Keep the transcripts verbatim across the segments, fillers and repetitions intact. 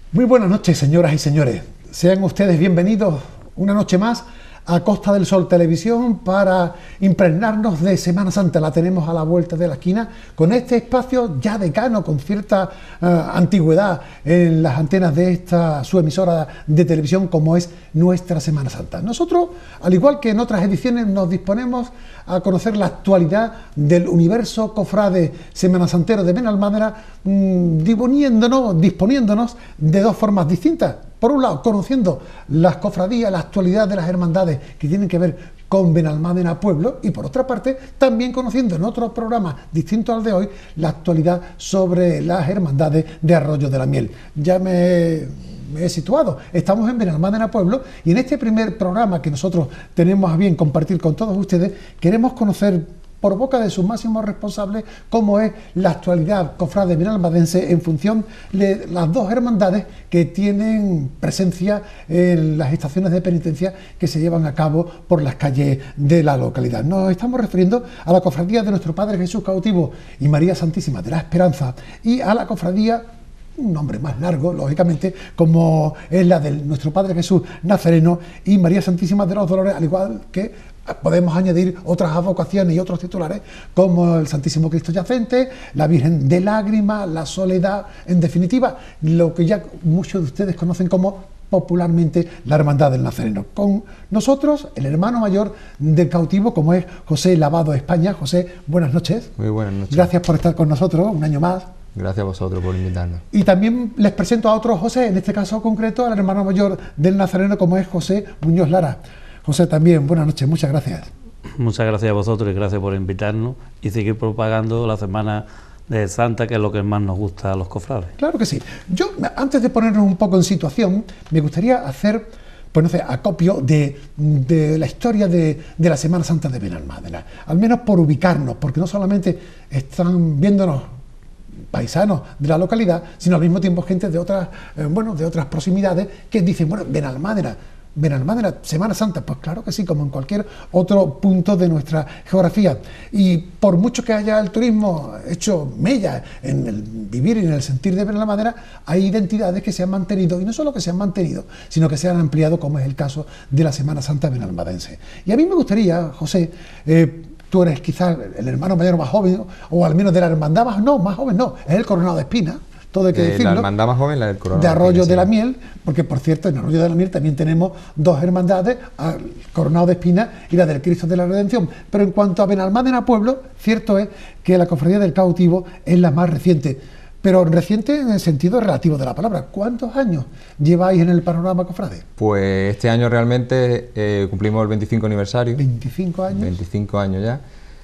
Muy buenas noches, señoras y señores. Sean ustedes bienvenidos una noche más a Costa del Sol Televisión para impregnarnos de Semana Santa. La tenemos a la vuelta de la esquina con este espacio ya decano, con cierta uh, antigüedad en las antenas de esta su emisora de televisión, como es nuestra Semana Santa. Nosotros, al igual que en otras ediciones, nos disponemos a conocer la actualidad del universo cofrade Semana Santero de Benalmádena, mmm, disponiéndonos, disponiéndonos de dos formas distintas. Por un lado, conociendo las cofradías, la actualidad de las hermandades que tienen que ver con Benalmádena Pueblo, y por otra parte, también conociendo en otros programas distintos al de hoy, la actualidad sobre las hermandades de Arroyo de la Miel. Ya me, me he situado, estamos en Benalmádena Pueblo, y en este primer programa que nosotros tenemos a bien compartir con todos ustedes, queremos conocer por boca de sus máximos responsables cómo es la actualidad cofrade benalmadense en función de las dos hermandades que tienen presencia en las estaciones de penitencia que se llevan a cabo por las calles de la localidad. Nos estamos refiriendo a la cofradía de nuestro Padre Jesús Cautivo y María Santísima de la Esperanza, y a la cofradía, un nombre más largo, lógicamente, como es la de nuestro Padre Jesús Nazareno y María Santísima de los Dolores, al igual que podemos añadir otras advocaciones y otros titulares como el Santísimo Cristo Yacente, la Virgen de Lágrimas, la Soledad, en definitiva, lo que ya muchos de ustedes conocen como popularmente la Hermandad del Nazareno. Con nosotros, el hermano mayor del cautivo, como es José Lavado España. José, buenas noches. Muy buenas noches. Gracias por estar con nosotros un año más. Gracias a vosotros por invitarnos. Y también les presento a otro José, en este caso concreto, al hermano mayor del Nazareno, como es José Muñoz Lara. José, también, buenas noches, muchas gracias. Muchas gracias a vosotros y gracias por invitarnos y seguir propagando la Semana de Santa, que es lo que más nos gusta a los cofrades. Claro que sí. Yo, antes de ponernos un poco en situación, me gustaría hacer, pues no sé, acopio de, de la historia de, de la Semana Santa de Benalmádena, al menos por ubicarnos, porque no solamente están viéndonos paisanos de la localidad, sino al mismo tiempo gente de otras, eh, bueno, de otras proximidades que dicen, bueno, Benalmádena, Benalmádena, Semana Santa, pues claro que sí, como en cualquier otro punto de nuestra geografía. Y por mucho que haya el turismo hecho mella en el vivir y en el sentir de Benalmádena, hay identidades que se han mantenido, y no solo que se han mantenido, sino que se han ampliado, como es el caso de la Semana Santa benalmadense. Y a mí me gustaría, José, eh, tú eres quizás el hermano mayor más joven, o al menos de la hermandad más, no, más joven no, es el Coronado de Espina. Todo hay que de decirlo, la hermandad más joven, la del Coronado de Arroyo de, de la Miel, porque por cierto en Arroyo de la Miel también tenemos dos hermandades, el Coronado de Espina y la del Cristo de la Redención. Pero en cuanto a Benalmádena Pueblo, cierto es que la Cofradía del Cautivo es la más reciente, pero reciente en el sentido relativo de la palabra. ¿Cuántos años lleváis en el panorama cofrade? Pues este año realmente eh, cumplimos el veinticinco aniversario. ¿veinticinco años? veinticinco años ya.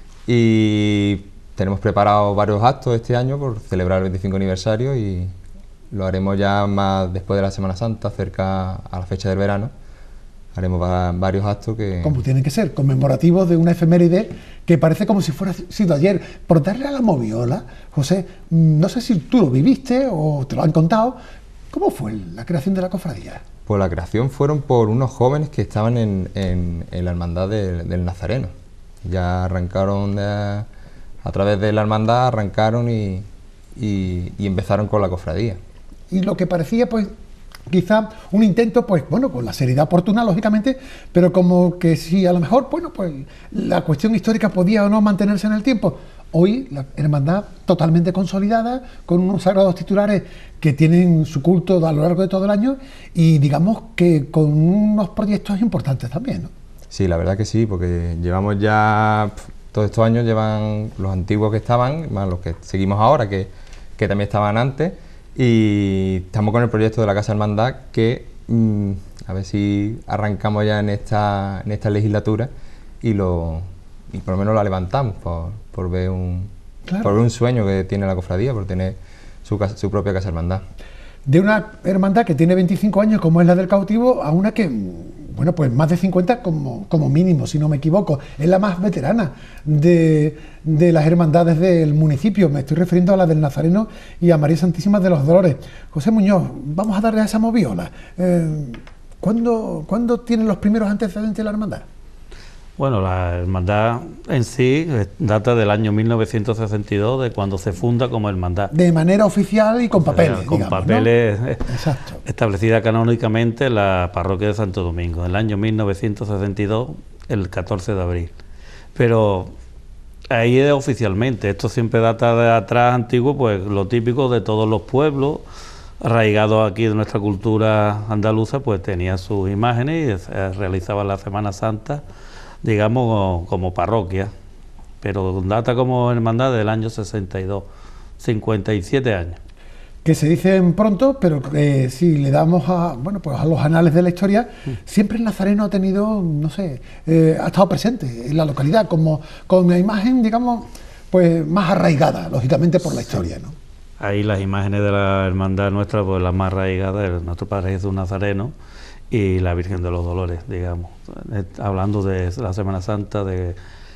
Y tenemos preparados varios actos este año por celebrar el veinticinco aniversario, y lo haremos ya más después de la Semana Santa, cerca a la fecha del verano. Haremos va varios actos que... Como tienen que ser, conmemorativos de una efeméride que parece como si fuera sido ayer. Por darle a la moviola, José, no sé si tú lo viviste o te lo han contado, ¿cómo fue la creación de la cofradía? Pues la creación fueron por unos jóvenes que estaban en, en, en la hermandad de, del Nazareno. Ya arrancaron... De, a través de la hermandad arrancaron y, y, y empezaron con la cofradía. Y lo que parecía, pues, quizá un intento, pues, bueno, con la seriedad oportuna, lógicamente, pero como que si a lo mejor, bueno, pues, la cuestión histórica podía o no mantenerse en el tiempo. Hoy, la hermandad totalmente consolidada, con unos sagrados titulares que tienen su culto a lo largo de todo el año y, digamos, que con unos proyectos importantes también, ¿no? Sí, la verdad que sí, porque llevamos ya... Todos estos años llevan los antiguos que estaban, más los que seguimos ahora, que, que también estaban antes, y estamos con el proyecto de la Casa Hermandad, que mmm, a ver si arrancamos ya en esta, en esta legislatura y, lo, y por lo menos la levantamos por, por, ver un, claro. por ver un sueño que tiene la cofradía, por tener su, su propia Casa Hermandad. De una hermandad que tiene veinticinco años, como es la del Cautivo, a una que, bueno, pues más de cincuenta como, como mínimo, si no me equivoco. Es la más veterana de, de las hermandades del municipio. Me estoy refiriendo a la del Nazareno y a María Santísima de los Dolores. José Muñoz, vamos a darle a esa moviola. Eh, ¿cuándo, ¿Cuándo tienen los primeros antecedentes de la hermandad? Bueno, la hermandad en sí eh, data del año mil novecientos sesenta y dos, de cuando se funda como hermandad. De manera oficial y con papeles, Con digamos, papeles ¿no? eh, Exacto. establecida canónicamente en la parroquia de Santo Domingo, en el año mil novecientos sesenta y dos, el catorce de abril. Pero ahí es oficialmente, esto siempre data de atrás antiguo, pues lo típico de todos los pueblos arraigados aquí de nuestra cultura andaluza, pues tenía sus imágenes y se realizaba la Semana Santa, digamos, como parroquia, pero data como hermandad del año sesenta y dos, cincuenta y siete años. Que se dicen pronto, pero eh, si le damos a, bueno, pues a los anales de la historia, mm. siempre el nazareno ha tenido, no sé, eh, ha estado presente en la localidad, como con una imagen, digamos, pues más arraigada, lógicamente por la historia, ¿no? Ahí las imágenes de la hermandad nuestra, pues las más arraigadas, el nuestro Padre Jesús Nazareno y la Virgen de los Dolores, digamos, hablando de la Semana Santa, de,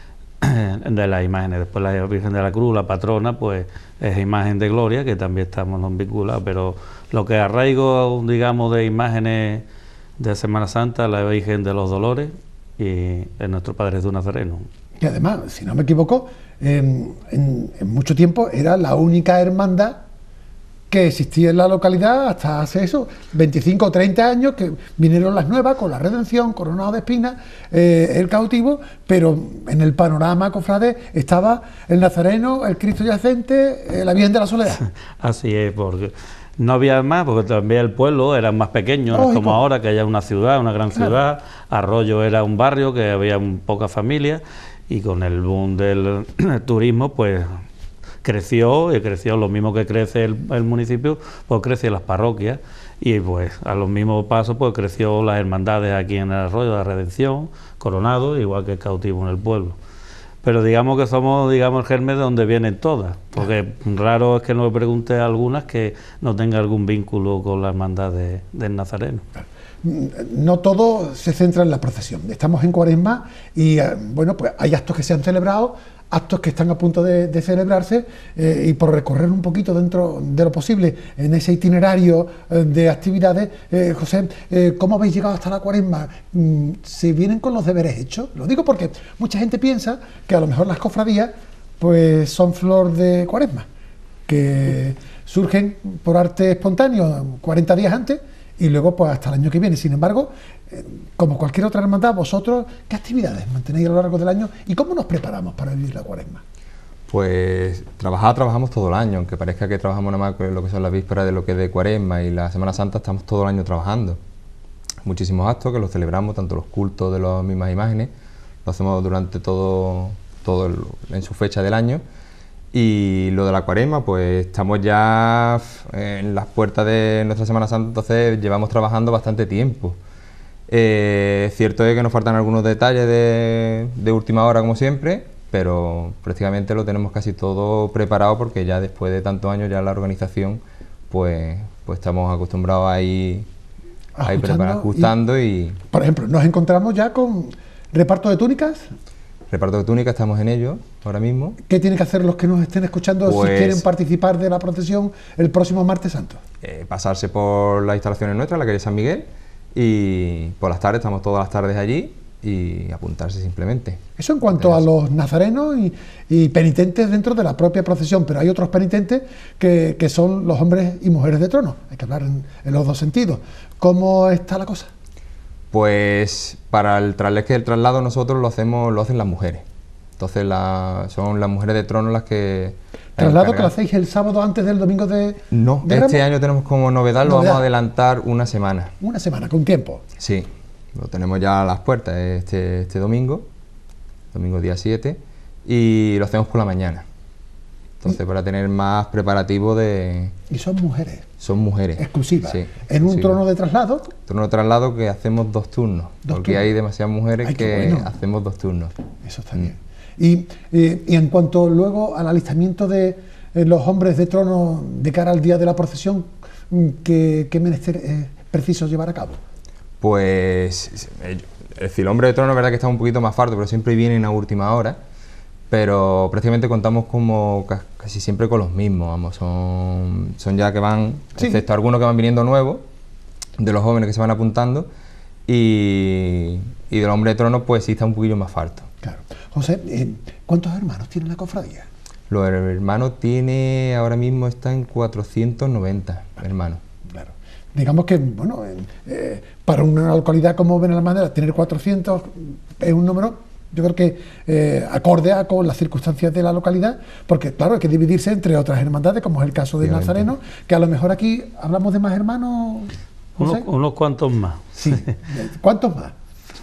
de las imágenes. Después la Virgen de la Cruz, la patrona, pues es imagen de gloria, que también estamos nos vinculados, pero lo que arraigo, digamos, de imágenes de Semana Santa, la Virgen de los Dolores y el nuestro Padre Jesús Nazareno. Y además, si no me equivoco, eh, en, en mucho tiempo era la única hermandad que existía en la localidad hasta hace eso, veinticinco o treinta años, que vinieron las nuevas con la Redención, Coronado de Espinas, eh, el Cautivo, pero en el panorama, cofrade, estaba el Nazareno, el Cristo Yacente, eh, la Virgen de la Soledad. Así es, porque no había más, porque también el pueblo era más pequeño, no es como ahora, que haya una ciudad, una gran ciudad. Claro. Arroyo era un barrio que había un, pocas familias, y con el boom del turismo, pues creció, y creció lo mismo que crece el, el municipio, pues crecen las parroquias, y pues a los mismos pasos pues creció las hermandades aquí en el Arroyo de la Redención, Coronado, igual que el Cautivo en el pueblo. Pero digamos que somos, digamos, el germen de donde vienen todas, porque raro es que no me pregunte a algunas que no tenga algún vínculo con la hermandad de, del Nazareno. No todo se centra en la procesión. Estamos en Cuaresma y, bueno, pues hay actos que se han celebrado, actos que están a punto de, de celebrarse, eh, y por recorrer un poquito dentro de lo posible en ese itinerario eh, de actividades, eh, José, eh, ¿cómo habéis llegado hasta la Cuaresma? ¿Se vienen con los deberes hechos? Lo digo porque mucha gente piensa que a lo mejor las cofradías pues son flor de Cuaresma, que surgen por arte espontáneo cuarenta días antes y luego pues hasta el año que viene. Sin embargo, eh, como cualquier otra hermandad, vosotros, ¿qué actividades mantenéis a lo largo del año y cómo nos preparamos para vivir la Cuaresma? Pues trabajar, trabajamos todo el año, aunque parezca que trabajamos nada más con lo que son las vísperas de lo que es de Cuaresma y la Semana Santa, estamos todo el año trabajando. Muchísimos actos que los celebramos, tanto los cultos de las mismas imágenes, lo hacemos durante todo, todo el, en su fecha del año. Y lo de la Cuaresma, pues estamos ya en las puertas de nuestra Semana Santa, entonces llevamos trabajando bastante tiempo. Eh, cierto es que nos faltan algunos detalles de, de última hora, como siempre, pero prácticamente lo tenemos casi todo preparado, porque ya después de tantos años ya la organización, pues, pues estamos acostumbrados a ir, a ir preparando, ajustando y, y... Por ejemplo, nos encontramos ya con reparto de túnicas. Reparto de túnicas, estamos en ello ahora mismo. ¿Qué tienen que hacer los que nos estén escuchando pues, si quieren participar de la procesión el próximo martes santo? Eh, pasarse por las instalaciones nuestras, la calle San Miguel, y por las tardes, estamos todas las tardes allí, y apuntarse simplemente. Eso en cuanto a los nazarenos y, y penitentes dentro de la propia procesión, pero hay otros penitentes que, que son los hombres y mujeres de trono, hay que hablar en, en los dos sentidos. ¿Cómo está la cosa? Pues para el traslado, que el traslado nosotros lo hacemos, lo hacen las mujeres. Entonces la, son las mujeres de trono las que... ¿Traslado que lo hacéis el sábado antes del domingo de...? No, de este año tenemos como novedad, lo vamos a adelantar una semana. Una semana, con tiempo. Sí, lo tenemos ya a las puertas este, este domingo, domingo día siete, y lo hacemos por la mañana. Entonces, para tener más preparativo de... ¿Y son mujeres? Son mujeres. Exclusivas. Sí, ¿En exclusiva. un trono de traslado? Trono de traslado que hacemos dos turnos, ¿Dos porque turnos? hay demasiadas mujeres Ay, que bueno. hacemos dos turnos. Eso está mm. bien. Y, eh, y en cuanto luego al alistamiento de eh, los hombres de trono de cara al día de la procesión, ¿qué, qué menester es preciso llevar a cabo? Pues el hombre de trono es verdad que está un poquito más farto, pero siempre vienen a última hora. Pero prácticamente contamos como casi siempre con los mismos, vamos, son, son ya que van, sí. excepto algunos que van viniendo nuevos, de los jóvenes que se van apuntando, y, y del Hombre de Tronos pues sí está un poquillo más falto. Claro. José, eh, ¿cuántos hermanos tiene la cofradía? Los hermanos tiene, ahora mismo está en cuatrocientos noventa hermanos. Claro. Digamos que, bueno, eh, para una localidad como Benalmádena, tener cuatrocientos es un número, yo creo que eh, acorde a con las circunstancias de la localidad, porque claro, hay que dividirse entre otras hermandades, como es el caso de Nazareno, que a lo mejor aquí hablamos de más hermanos. Unos, unos cuantos más. Sí. ¿Cuántos más?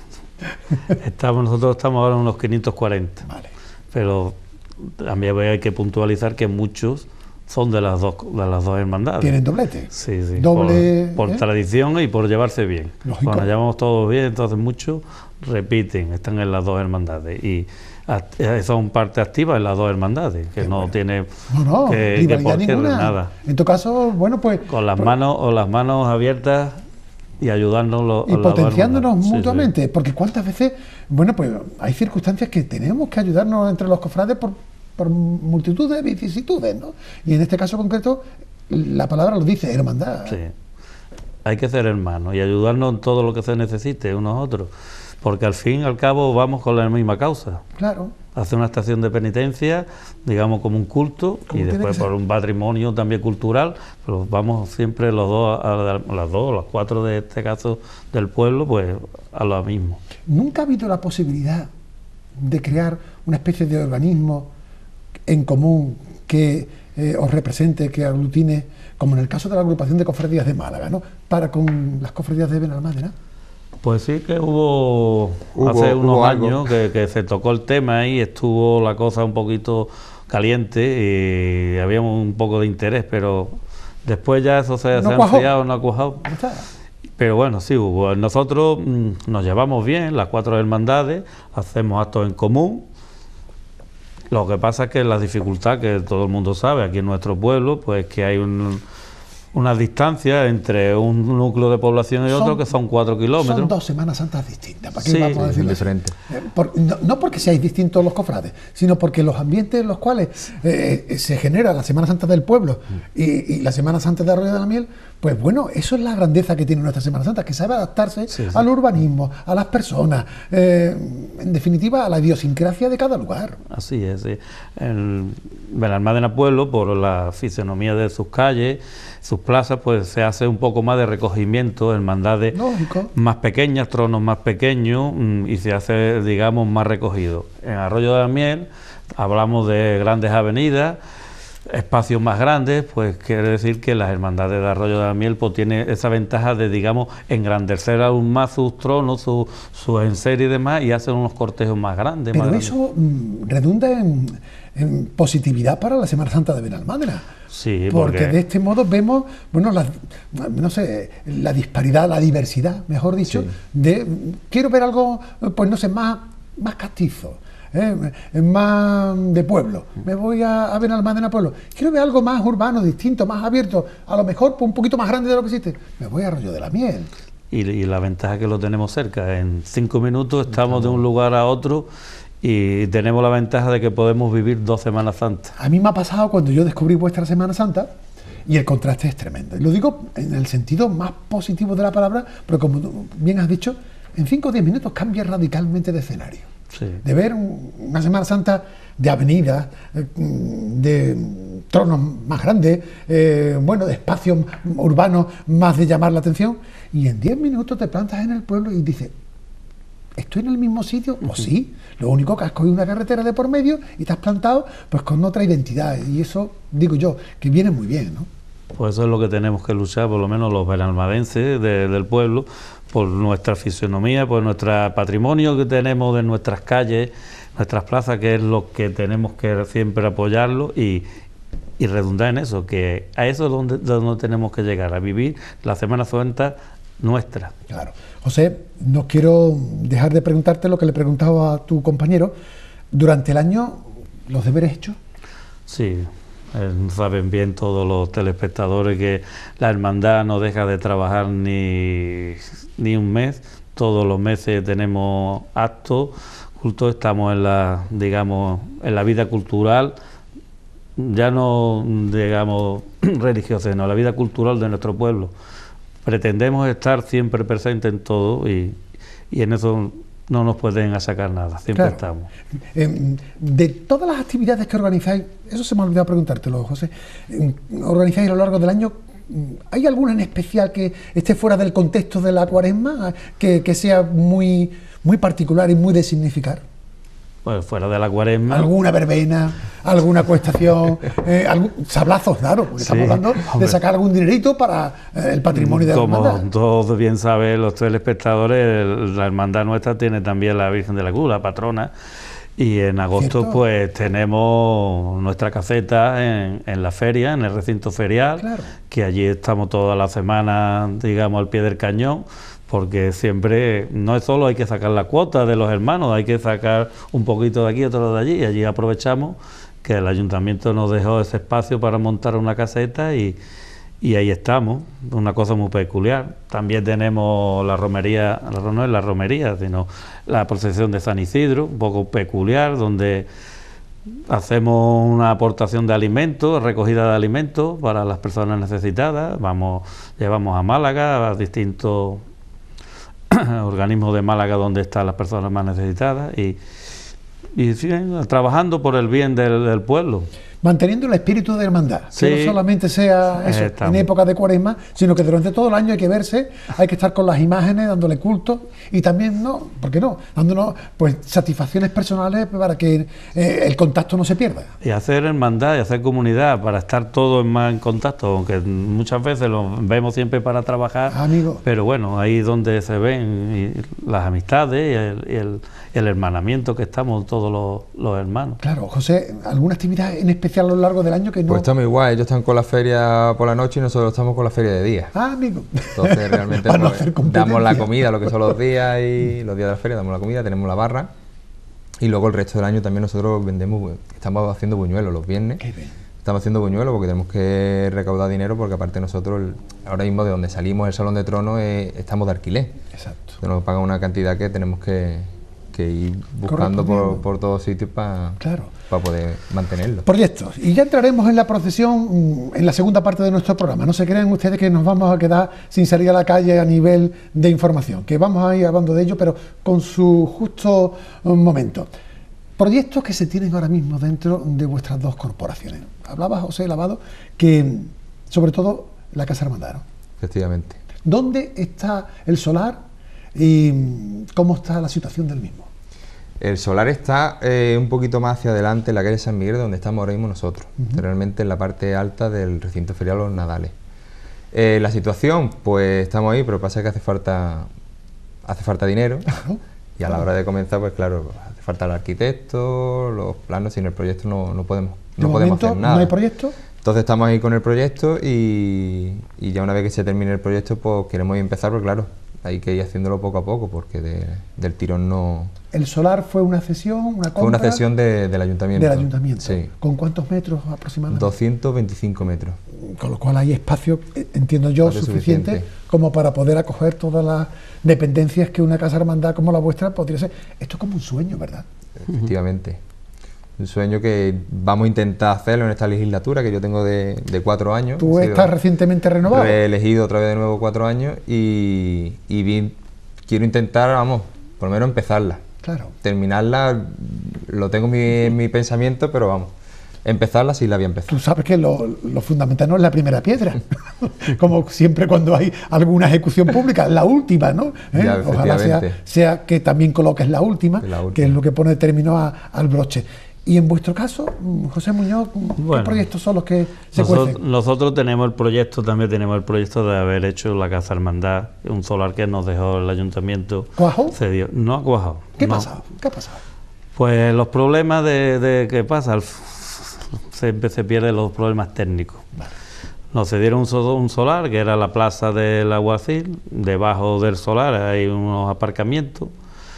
Estamos, nosotros estamos ahora en unos quinientos cuarenta. Vale. Pero también hay que puntualizar que muchos son de las dos de las dos hermandades. ¿Tienen doblete? Sí, sí. Doble, por, por ¿eh? tradición y por llevarse bien. Lógico. Cuando nos llevamos todos bien, entonces muchos repiten, están en las dos hermandades. Y son parte activa en las dos hermandades, que Qué no bueno. tiene no, no, que, que por qué nada. En tu caso, bueno, pues... Con las pues, manos o las manos abiertas y ayudarnos los, y potenciándonos sí, mutuamente, sí. Porque cuántas veces, bueno, pues hay circunstancias que tenemos que ayudarnos entre los cofrades por, por multitud de vicisitudes, ¿no? Y en este caso concreto, la palabra lo dice, hermandad. Sí, hay que ser hermanos y ayudarnos en todo lo que se necesite unos a otros, porque al fin y al cabo vamos con la misma causa. Claro. Hacer una estación de penitencia, digamos como un culto, y después por un patrimonio también cultural, pero vamos siempre los dos, a, a, a las dos, a las cuatro de este caso del pueblo, pues a lo mismo. ¿Nunca ha habido la posibilidad de crear una especie de organismo en común que eh, os represente, que aglutine, como en el caso de la agrupación de cofradías de Málaga, ¿no?, para con las cofradías de Benalmádena? Pues sí que hubo, hubo hace unos hubo años que, que se tocó el tema y estuvo la cosa un poquito caliente y había un poco de interés, pero después ya eso se, no se ha enfriado, no ha cuajado. Pero bueno, sí hubo. Nosotros mmm, nos llevamos bien, las cuatro hermandades, hacemos actos en común. Lo que pasa es que la dificultad que todo el mundo sabe aquí en nuestro pueblo, pues que hay un... una distancia entre un núcleo de población y son, otro que son cuatro kilómetros. Son dos Semanas Santas distintas. ¿Para qué sí, vamos a decirlo? Diferente. Eh, por, no, no porque seáis distintos los cofrades, sino porque los ambientes en los cuales eh, se genera la Semana Santa del pueblo y, y la Semana Santa de Arroyo de la Miel, pues bueno, eso es la grandeza que tiene nuestra Semana Santa, que sabe adaptarse sí, sí. al urbanismo, a las personas, eh, en definitiva a la idiosincrasia de cada lugar. Así es, sí. El Benalmádena Pueblo, por la fisonomía de sus calles, sus plazas, pues se hace un poco más de recogimiento, hermandades Lógico. más pequeñas, tronos más pequeños, y se hace, digamos, más recogido. En Arroyo de la Miel hablamos de grandes avenidas, espacios más grandes, pues quiere decir que las hermandades de Arroyo de la Miel pues tienen esa ventaja de, digamos, engrandecer aún más sus tronos, sus su enseres y demás, y hacen unos cortejos más grandes. Pero más eso grandes. redunda en, en positividad para la Semana Santa de Benalmádena. Sí, porque, porque de este modo vemos, bueno, la, no sé, la disparidad, la diversidad, mejor dicho, sí. de quiero ver algo, pues no sé, más, más castizo. Eh, más de pueblo, me voy a, a Benalmádena Pueblo, quiero ver algo más urbano, distinto, más abierto, a lo mejor un poquito más grande de lo que existe, me voy a Arroyo de la Miel. Y, y la ventaja que lo tenemos cerca, en cinco minutos estamos de un lugar a otro y tenemos la ventaja de que podemos vivir dos Semanas Santas. A mí me ha pasado cuando yo descubrí vuestra Semana Santa y el contraste es tremendo, y lo digo en el sentido más positivo de la palabra, pero como bien has dicho, en cinco o diez minutos cambia radicalmente de escenario. Sí. De ver un, una Semana Santa de avenidas, de tronos más grandes, eh, bueno, de espacios urbanos más de llamar la atención, y en diez minutos te plantas en el pueblo y dices, ¿estoy en el mismo sitio? Pues sí, lo único que has cogido una carretera de por medio y te has plantado pues con otra identidad, y eso, digo yo, que viene muy bien, ¿no? Pues eso es lo que tenemos que luchar, por lo menos los benalmadenses de, del pueblo, por nuestra fisonomía, por nuestro patrimonio que tenemos de nuestras calles, nuestras plazas, que es lo que tenemos que siempre apoyarlo y, y redundar en eso, que a eso es donde, donde tenemos que llegar, a vivir la Semana Santa nuestra. Claro. José, no quiero dejar de preguntarte lo que le preguntaba a tu compañero. ¿Durante el año los deberes hechos? Sí. Eh, saben bien todos los telespectadores que la hermandad no deja de trabajar ni, ni un mes. Todos los meses tenemos actos, cultos, estamos en la, digamos, en la vida cultural, ya no digamos religiosa, sino la vida cultural de nuestro pueblo. pretendemos estar siempre presentes en todo y, y en eso no nos pueden achacar nada, siempre claro. estamos. Eh, de todas las actividades que organizáis, eso se me ha olvidado preguntártelo, José, eh, organizáis a lo largo del año, ¿hay alguna en especial que esté fuera del contexto de la Cuaresma, que, que sea muy, muy particular y muy de significar? Pues fuera de la Cuaresma. ¿Alguna verbena, alguna cuestación, eh, algún, sablazos, claro, porque sí, estamos hablando hombre. de sacar algún dinerito para eh, el patrimonio de la Como hermandad? todos bien saben los telespectadores, la hermandad nuestra tiene también la Virgen de la Cruz, la patrona, y en agosto ¿Cierto? pues tenemos nuestra caseta en, en la feria, en el recinto ferial, claro. que allí estamos toda la semana, digamos, al pie del cañón, porque siempre, no es solo hay que sacar la cuota de los hermanos, hay que sacar un poquito de aquí, otro de allí, y allí aprovechamos que el ayuntamiento nos dejó ese espacio para montar una caseta y, y ahí estamos, una cosa muy peculiar. También tenemos la romería, no es la romería, sino la procesión de San Isidro, un poco peculiar, donde hacemos una aportación de alimentos, recogida de alimentos para las personas necesitadas, vamos, llevamos a Málaga, a distintos organismos de Málaga donde están las personas más necesitadas y, y siguen trabajando por el bien del, del pueblo. Manteniendo el espíritu de hermandad, sí, que no solamente sea eso en época de Cuaresma, sino que durante todo el año hay que verse, hay que estar con las imágenes, dándole culto y también, no, ¿por qué no? Dándonos pues satisfacciones personales para que eh, el contacto no se pierda. Y hacer hermandad y hacer comunidad para estar todos más en contacto, aunque muchas veces lo vemos siempre para trabajar, Amigo. pero bueno, ahí es donde se ven y las amistades y el, y el, el hermanamiento que estamos todos los, los hermanos. Claro, José, ¿alguna actividad en especial a lo largo del año que no? Pues estamos igual, ellos están con la feria por la noche y nosotros estamos con la feria de día. Ah, amigo. Entonces realmente no pues, damos la comida, lo que son los días y los días de la feria, damos la comida, tenemos la barra y luego el resto del año también nosotros vendemos, estamos haciendo buñuelos los viernes. Qué bien. Estamos haciendo buñuelos porque tenemos que recaudar dinero porque aparte nosotros, el, ahora mismo de donde salimos, el Salón de Tronos, eh, estamos de alquiler. Exacto. Nos pagan una cantidad que tenemos que, que ir buscando por, por todos sitios para claro. para poder mantenerlo. Proyectos. Y ya entraremos en la procesión en la segunda parte de nuestro programa. No se crean ustedes que nos vamos a quedar sin salir a la calle a nivel de información, que vamos a ir hablando de ello, pero con su justo momento. Proyectos que se tienen ahora mismo dentro de vuestras dos corporaciones. Hablaba José Lavado que, sobre todo, la Casa Hermandad, ¿no? Efectivamente. ¿Dónde está el solar y cómo está la situación del mismo? El solar está eh, un poquito más hacia adelante en la calle San Miguel, donde estamos ahora mismo nosotros, uh-huh. realmente en la parte alta del recinto ferial Los Nadales. Eh, la situación, pues estamos ahí, pero pasa que hace falta hace falta dinero uh-huh. y a la hora de comenzar, pues claro, hace falta el arquitecto, los planos, sin el proyecto no, no podemos, no podemos hacer nada. ¿No hay proyecto? Entonces estamos ahí con el proyecto y, y ya una vez que se termine el proyecto, pues queremos empezar, pero claro, hay que ir haciéndolo poco a poco porque de, del tirón no... ¿El solar fue una cesión, una compra? Fue una cesión de, del ayuntamiento. Del ayuntamiento. Sí. ¿Con cuántos metros aproximadamente? doscientos veinticinco metros. Con lo cual hay espacio, entiendo yo, suficiente, suficiente como para poder acoger todas las dependencias que una casa hermandad como la vuestra podría ser. Esto es como un sueño, ¿verdad? Efectivamente. Un sueño que vamos a intentar hacerlo en esta legislatura que yo tengo de, de cuatro años. Tú estás recientemente renovado. Reelegido otra vez de nuevo cuatro años y, y bien, quiero intentar, vamos, por lo menos empezarla. Claro. Terminarla, lo tengo en mi, mi pensamiento, pero vamos, empezarla sí la voy a empezar. Tú sabes que lo, lo fundamental no es la primera piedra, como siempre cuando hay alguna ejecución pública, la última, ¿no? ¿Eh? Ya, ojalá sea, sea que también coloques la última, la última, que es lo que pone término a, al broche. Y en vuestro caso, José Muñoz, ¿qué bueno, proyectos son los que se nosotros, cuecen? Nosotros tenemos el proyecto, también tenemos el proyecto de haber hecho la Casa Hermandad, un solar que nos dejó el ayuntamiento. ¿Cuajó? Cedió. No ha cuajado. ¿Qué no. pasa? ¿Qué ha pasado? Pues los problemas de, de ¿qué pasa? Siempre se pierden los problemas técnicos. Vale. Nos cedieron un, un solar, que era la plaza del Alguacil, debajo del solar hay unos aparcamientos.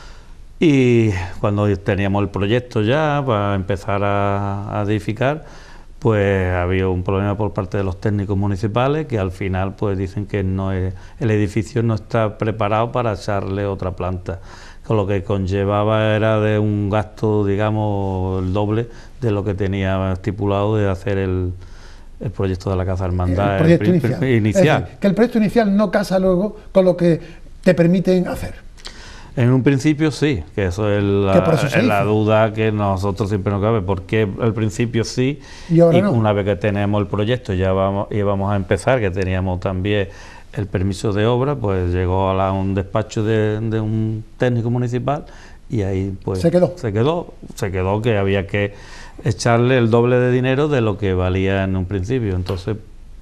Y cuando teníamos el proyecto ya para empezar a, a edificar, pues había un problema por parte de los técnicos municipales que al final pues dicen que no es, el edificio no está preparado para echarle otra planta, con lo que conllevaba era de un gasto, digamos, el doble de lo que tenía estipulado de hacer el, el proyecto de la Casa Hermandad. El proyecto el inicial. inicial. Es decir, que el proyecto inicial no casa luego con lo que te permiten hacer. En un principio sí, que eso es la, eso es la duda que nosotros siempre nos cabe, porque al principio sí, y, ahora y no. Una vez que tenemos el proyecto ya vamos, íbamos a empezar, que teníamos también el permiso de obra, pues llegó a la, un despacho de, de un técnico municipal y ahí pues se quedó. se quedó, se quedó que había que echarle el doble de dinero de lo que valía en un principio, entonces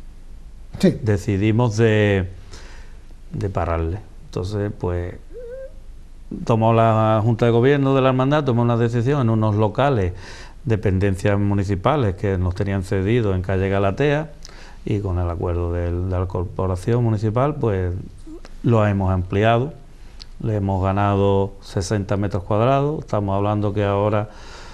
sí. decidimos de, de pararle, entonces pues tomó la Junta de Gobierno de la Hermandad, tomó una decisión en unos locales, dependencias municipales que nos tenían cedido en calle Galatea, y con el acuerdo del, de la Corporación Municipal, pues lo hemos ampliado, le hemos ganado sesenta metros cuadrados, estamos hablando que ahora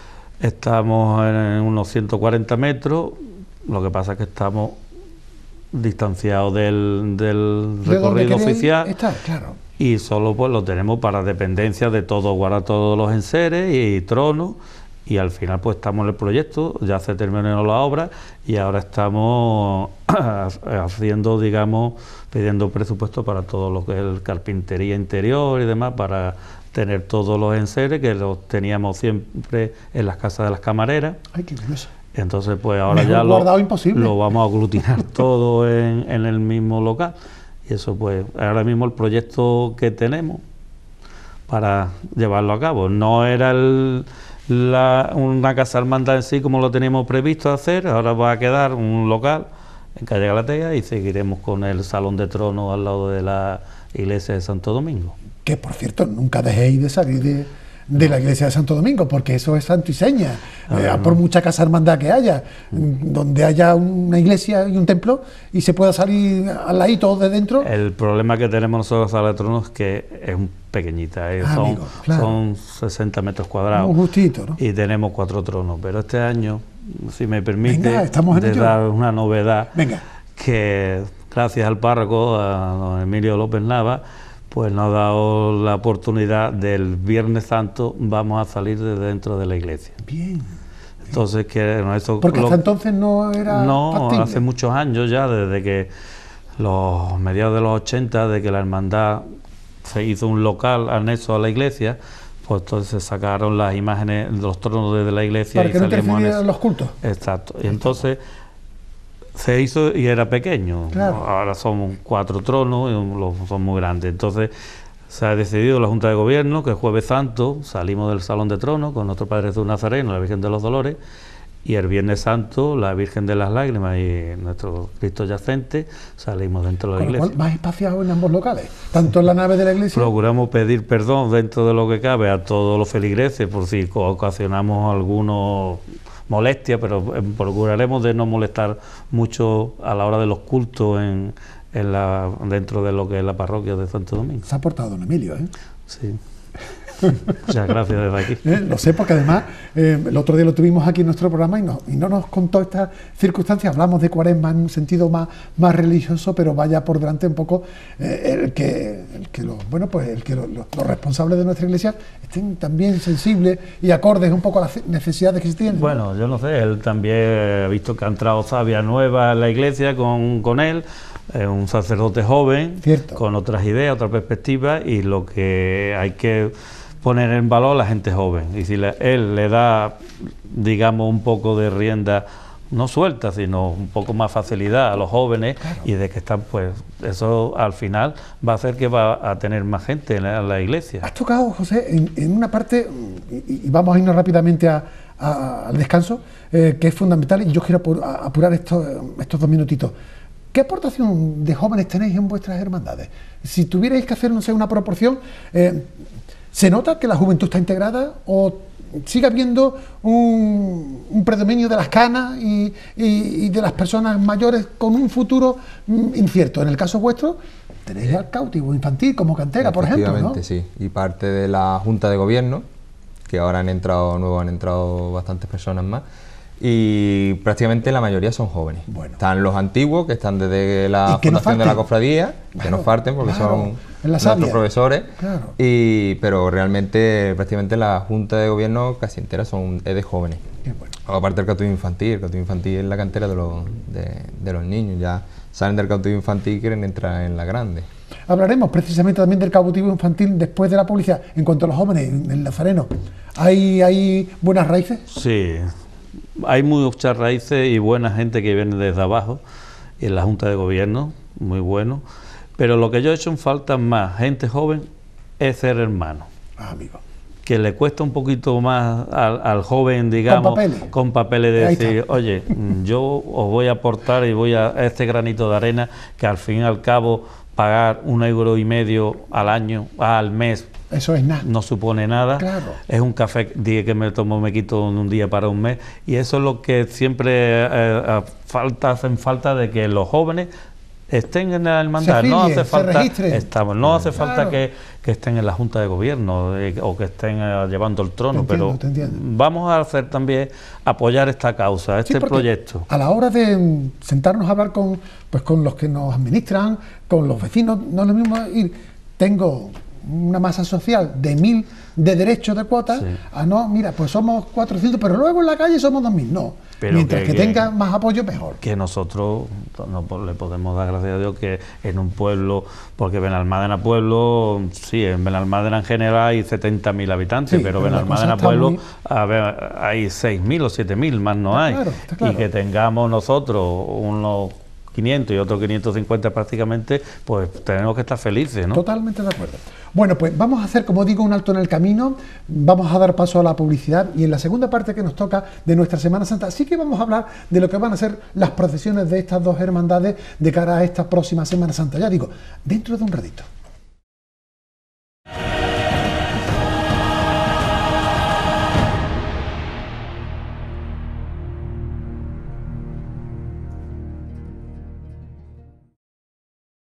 estamos en unos ciento cuarenta metros, lo que pasa es que estamos distanciados del, del ¿De recorrido oficial. Estar, claro. Y solo pues lo tenemos para dependencias de todo, guardar todos los enseres y tronos, y al final pues estamos en el proyecto, ya se terminó la obra y ahora estamos haciendo, digamos, pidiendo presupuesto para todo lo que es el carpintería interior y demás, para tener todos los enseres que los teníamos siempre en las casas de las camareras. Ay, qué curioso. Entonces pues ahora Mejor ya guardado lo, imposible. lo vamos a aglutinar todo en, en el mismo local. Y eso pues ahora mismo el proyecto que tenemos para llevarlo a cabo. No era el, la, una casa hermandad en sí como lo teníamos previsto hacer, ahora va a quedar un local en calle Galatea y seguiremos con el salón de tronos al lado de la iglesia de Santo Domingo. Que por cierto, nunca dejéis de salir de, de la iglesia de Santo Domingo, porque eso es santo y seña. Eh, no. Por mucha casa hermandad que haya, mm. donde haya una iglesia y un templo y se pueda salir al ladito de dentro. El problema que tenemos nosotros en la sala de tronos es que es un pequeñita, eh, ah, son, amigo, claro. son sesenta metros cuadrados. Un justito, ¿no? Y tenemos cuatro tronos, pero este año, si me permite, Venga, estamos en de ello. dar una novedad. Venga. Que gracias al párroco, a don Emilio López Nava, pues nos ha dado la oportunidad del Viernes Santo, vamos a salir de dentro de la iglesia. Bien. Entonces, que no, eso porque lo, hasta entonces no era No, factible. hace muchos años ya, desde que los mediados de los ochenta, de que la hermandad se hizo un local anexo a la iglesia, pues entonces sacaron las imágenes de los tronos desde la iglesia. Para y que no salíamos en interfirieran los cultos. Exacto. Y entonces se hizo y era pequeño. Claro. Ahora somos cuatro tronos y son muy grandes. Entonces se ha decidido la Junta de Gobierno que el Jueves Santo salimos del Salón de Tronos con nuestro Padre Jesús Nazareno, la Virgen de los Dolores, y el Viernes Santo la Virgen de las Lágrimas y nuestro Cristo Yacente salimos dentro de la Con lo iglesia. cual, más espaciado en ambos locales, tanto en la nave de la iglesia. Procuramos pedir perdón dentro de lo que cabe a todos los feligreses por si ocasionamos algunos molestia, pero procuraremos de no molestar mucho a la hora de los cultos en, en la, dentro de lo que es la parroquia de Santo Domingo. Se ha portado don Emilio, ¿eh? Sí. Muchas gracias desde aquí. ¿Eh? Lo sé porque además eh, el otro día lo tuvimos aquí en nuestro programa y no, y no nos contó estas circunstancias. Hablamos de Cuaresma en un sentido más, más religioso, pero vaya por delante un poco eh, el que, el que los, bueno, pues el que los, los responsables de nuestra iglesia estén también sensibles y acordes un poco a las necesidades que se tienen. Bueno, yo no sé, él también ha visto que ha entrado sabia nueva en la iglesia con, con él. Es un sacerdote joven, Cierto. Con otras ideas, otras perspectivas, y lo que hay que poner en valor a la gente joven. Y si le, él le da, digamos, un poco de rienda, no suelta, sino un poco más facilidad a los jóvenes, claro. Y de que están, pues, eso al final va a hacer que va a tener más gente en la, en la iglesia. Has tocado, José, en, en una parte, y, y vamos a irnos rápidamente a, a, al descanso, eh, que es fundamental, y yo quiero apurar estos, estos dos minutitos. ¿Qué aportación de jóvenes tenéis en vuestras hermandades? Si tuvierais que hacer, no sé, una proporción, eh, ¿se nota que la juventud está integrada o sigue habiendo un, un predominio de las canas y, y, y de las personas mayores con un futuro mm, incierto? En el caso vuestro, tenéis al cautivo infantil como cantera, por ejemplo, ¿no? Efectivamente, sí. Y parte de la Junta de Gobierno, que ahora han entrado nuevos, han entrado bastantes personas más, y prácticamente la mayoría son jóvenes. Bueno. Están los antiguos, que están desde la fundación de la cofradía, claro, que no falten porque claro, son nuestros profesores, claro. y, pero realmente prácticamente la Junta de Gobierno casi entera son, es de jóvenes. Qué bueno. aparte del cautivo infantil, el cautivo infantil es la cantera de los, de, de los niños, ya salen del cautivo infantil y quieren entrar en la grande. Hablaremos precisamente también del cautivo infantil después de la publicidad. En cuanto a los jóvenes, en el Nazareno, ¿hay, hay buenas raíces? Sí, hay muchas raíces y buena gente que viene desde abajo, y en la Junta de Gobierno, muy bueno, pero lo que yo he hecho en falta más gente joven es ser hermano. Ah, amigo. Que le cuesta un poquito más al, al joven, digamos, con papeles, con papeles de decir, oye, yo os voy a aportar y voy a este granito de arena, que al fin y al cabo pagar un euro y medio al año, al mes, eso es nada, no supone nada. Claro. Es un café día que me tomo, me quito en un día para un mes, y eso es lo que siempre eh, falta, hacen falta, de que los jóvenes estén en la hermandad. Afilien, no hace falta, estamos, no hace claro. falta que, que estén en la Junta de Gobierno eh, o que estén eh, llevando el trono, te entiendo, pero te vamos a hacer también apoyar esta causa, este sí, proyecto. A la hora de sentarnos a hablar con, pues, con los que nos administran, con los vecinos, no es lo mismo ir, tengo una masa social de mil de derechos de cuotas, sí. a no, mira, pues somos cuatrocientos, pero luego en la calle somos dos mil, no. Pero mientras que, que tenga más apoyo, mejor. Que nosotros no le podemos dar gracias a Dios que en un pueblo, porque Benalmádena pueblo, sí, en Benalmádena en general hay setenta mil habitantes, sí, pero, pero Benalmádena pueblo muy... a ver, hay seis mil o siete mil, más no está hay. Claro, está claro. Y que tengamos nosotros unos quinientos y otros quinientos cincuenta prácticamente, pues tenemos que estar felices, ¿no? Totalmente de acuerdo. Bueno, pues vamos a hacer, como digo, un alto en el camino, vamos a dar paso a la publicidad, y en la segunda parte que nos toca de nuestra Semana Santa sí que vamos a hablar de lo que van a ser las procesiones de estas dos hermandades de cara a esta próxima Semana Santa. Ya digo, dentro de un ratito.